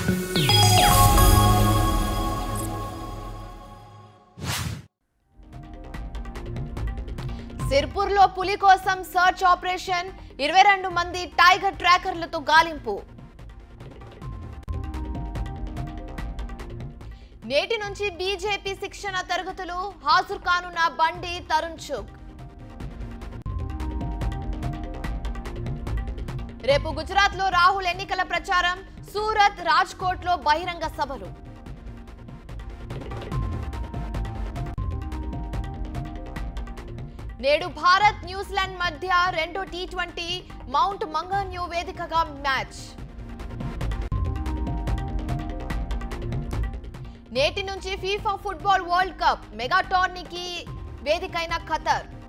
సిర్పూర్లో పులి కోసం search operation 22 మంది టైగర్ ట్రాకర్లతో గాలింపు. నేటి నుంచి బీజేపీ శిక్షణ తరగతులు హాజరు కానున్న బండి తరుణ్ చుగ్. రేపు గుజరాత్లో రాహుల్ ఎన్నికల ప్రచారం, సూరత్, రాజ్కోట్లో బహిరంగ సభలు. నేడు భారత్ న్యూజిలాండ్ మధ్య రెండో టీ20 మౌంట్ మంగన్యూ వేదికగా మ్యాచ్. నేటి నుంచి FIFA football world cup mega టోర్నీకి వేదికైన ఖతర్.